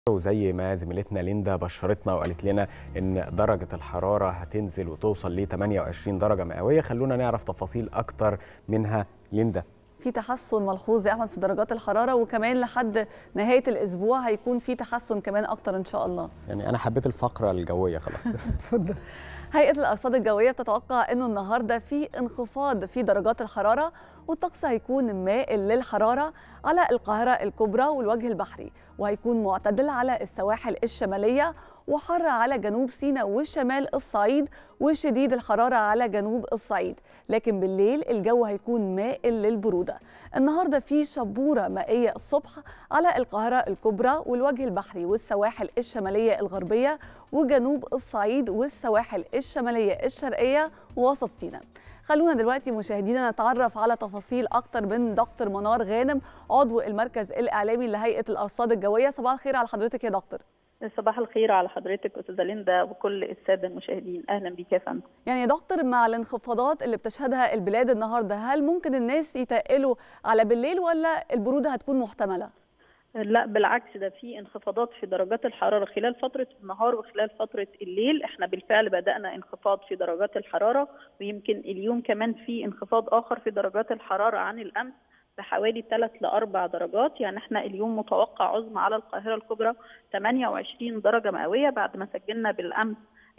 وزي ما زميلتنا ليندا بشرتنا وقالت لنا ان درجة الحرارة هتنزل وتوصل ل 28 درجة مئوية. خلونا نعرف تفاصيل اكتر منها ليندا. في تحسن ملحوظ يا احمد في درجات الحراره، وكمان لحد نهايه الاسبوع هيكون في تحسن كمان اكتر ان شاء الله. يعني انا حبيت الفقرة الجوية خلاص. اتفضل. هيئه الارصاد الجويه بتتوقع انه النهارده في انخفاض في درجات الحراره، والطقس هيكون مائل للحراره على القاهره الكبرى والوجه البحري، وهيكون معتدل على السواحل الشماليه، وحر على جنوب سيناء والشمال الصعيد، وشديد الحرارة على جنوب الصعيد. لكن بالليل الجو هيكون مائل للبرودة. النهاردة في شبورة مائية الصبح على القاهرة الكبرى والوجه البحري والسواحل الشمالية الغربية وجنوب الصعيد والسواحل الشمالية الشرقية ووسط سيناء. خلونا دلوقتي مشاهدينا نتعرف على تفاصيل أكتر من دكتور منار غانم، عضو المركز الإعلامي لهيئة الأرصاد الجوية. صباح الخير على حضرتك يا دكتور. صباح الخير على حضرتك استاذه ليندا وكل الساده المشاهدين. اهلا بيك يا فندم. يعني يا دكتور، مع الانخفاضات اللي بتشهدها البلاد النهارده، هل ممكن الناس يتقلوا على بالليل ولا البروده هتكون محتمله؟ لا بالعكس، ده في انخفاضات في درجات الحراره خلال فتره النهار وخلال فتره الليل. احنا بالفعل بدانا انخفاض في درجات الحراره، ويمكن اليوم كمان في انخفاض اخر في درجات الحراره عن الامس بحوالي 3 ل 4 درجات. يعني احنا اليوم متوقع عظمى على القاهره الكبرى 28 درجه مئويه بعد ما سجلنا بالامس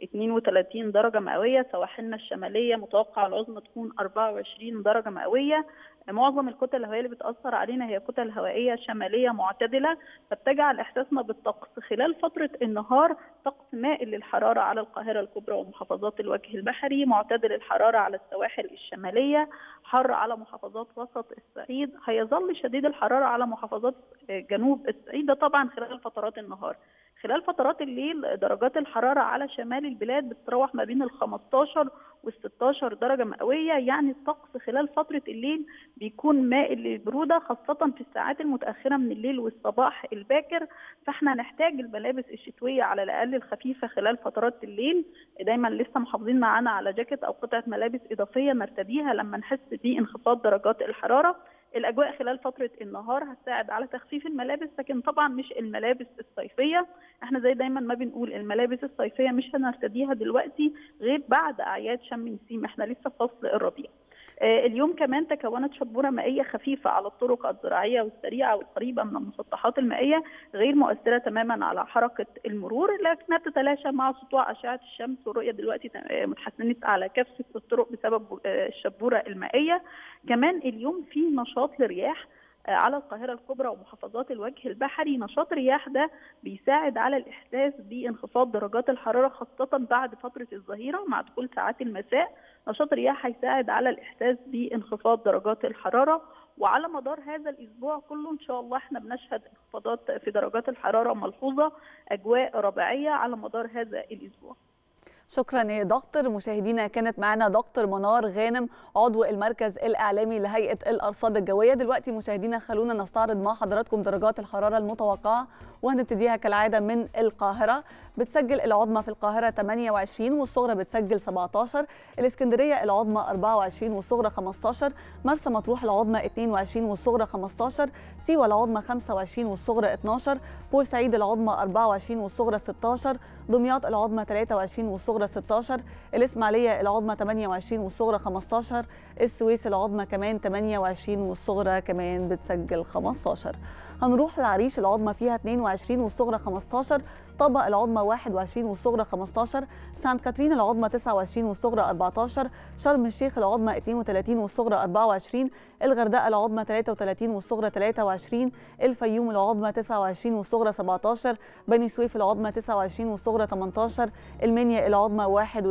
32 درجه مئويه. سواحلنا الشماليه متوقع العظمى تكون 24 درجه مئويه. معظم الكتل الهوائيه اللي بتاثر علينا هي كتل هوائيه شماليه معتدله، فبتجعل احساسنا بالطقس خلال فتره النهار طقس مائل للحراره على القاهره الكبرى ومحافظات الوجه البحري، معتدل الحراره على السواحل الشماليه، حر على محافظات وسط الصعيد، هيظل شديد الحراره على محافظات جنوب الصعيد، ده طبعا خلال فترات النهار. خلال فترات الليل درجات الحراره على شمال البلاد بتتراوح ما بين ال 15 وال 16 درجه مئويه. يعني الطقس خلال فتره الليل بيكون مائل للبروده، خاصه في الساعات المتاخره من الليل والصباح الباكر. فاحنا هنحتاج الملابس الشتويه على الاقل الخفيفه خلال فترات الليل. دايما لسه محافظين معانا على جاكيت او قطعه ملابس اضافيه نرتديها لما نحس بانخفاض درجات الحراره. الاجواء خلال فتره النهار هتساعد على تخفيف الملابس، لكن طبعا مش الملابس الصيفيه. احنا زي دايما ما بنقول الملابس الصيفيه مش هنرتديها دلوقتي غير بعد اعياد شم النسيم، احنا لسه في فصل الربيع. اليوم كمان تكونت شبوره مائيه خفيفه على الطرق الزراعيه والسريعه والقريبه من المسطحات المائيه، غير مؤثره تماما على حركه المرور، لكنها تتلاشى مع سطوع اشعه الشمس. والرؤيه دلوقتي متحسنت على كافه الطرق بسبب الشبوره المائيه. كمان اليوم في نشاط للرياح على القاهرة الكبرى ومحافظات الوجه البحري. نشاط الرياح ده بيساعد على الإحساس بانخفاض درجات الحرارة خاصة بعد فترة الظهيرة مع دخول ساعات المساء. نشاط الرياح هيساعد على الإحساس بانخفاض درجات الحرارة، وعلى مدار هذا الأسبوع كله إن شاء الله احنا بنشهد انخفاضات في درجات الحرارة ملحوظة، أجواء ربيعية على مدار هذا الأسبوع. شكرا يا دكتور. مشاهدينا، كانت معنا دكتور منار غانم، عضو المركز الإعلامي لهيئة الأرصاد الجوية. دلوقتي مشاهدينا خلونا نستعرض مع حضراتكم درجات الحرارة المتوقعة، وهنبتديها كالعادة من القاهرة. بتسجل العظمى في القاهرة 28 والصغرى بتسجل 17، الإسكندرية العظمى 24 والصغرى 15، مرسى مطروح العظمى 22 والصغرى 15، سيوة العظمى 25 والصغرى 12، بورسعيد العظمى 24 والصغرى 16، دمياط العظمى 23 والصغرى 16، الإسماعيلية العظمى 28 والصغرى 15، السويس العظمى كمان 28 والصغرى كمان بتسجل 15. هنروح للعريش العظمى فيها 22 والصغرى 15، طابة العظمى 21 والصغرى 15، سانت كاترين العظمى 29 والصغرى 14، شرم الشيخ العظمى 32 والصغرى 24، الغردقة العظمى 33 والصغرى 23، الفيوم العظمى 29 والصغرى 17، بني سويف العظمى 29 والصغرى 18، المنيا العظمى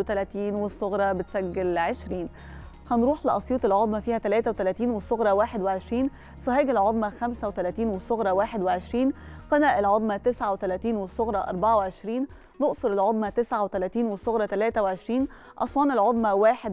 31 والصغرى بتسجل 20. هنروح لأسيوط العظمى فيها 33 والصغرى 21، سوهاج العظمى 35 والصغرى 21، قنا العظمى 39 والصغرى 24، الأقصر العظمى 39 والصغرى 23، أسوان العظمى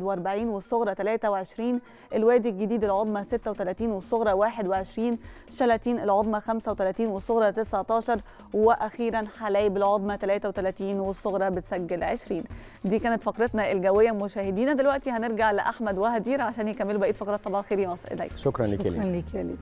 41 والصغرى 23، الوادي الجديد العظمى 36 والصغرى 21، شلاتين العظمى 35 والصغرى 19، وأخيرا حلايب العظمى 33 والصغرى بتسجل 20. دي كانت فقرتنا الجوية مشاهدينا. دلوقتي هنرجع لأحمد وهدير عشان يكملوا بقية فقرات صباح الخير يا مصر. شكرا لك يا ليلى.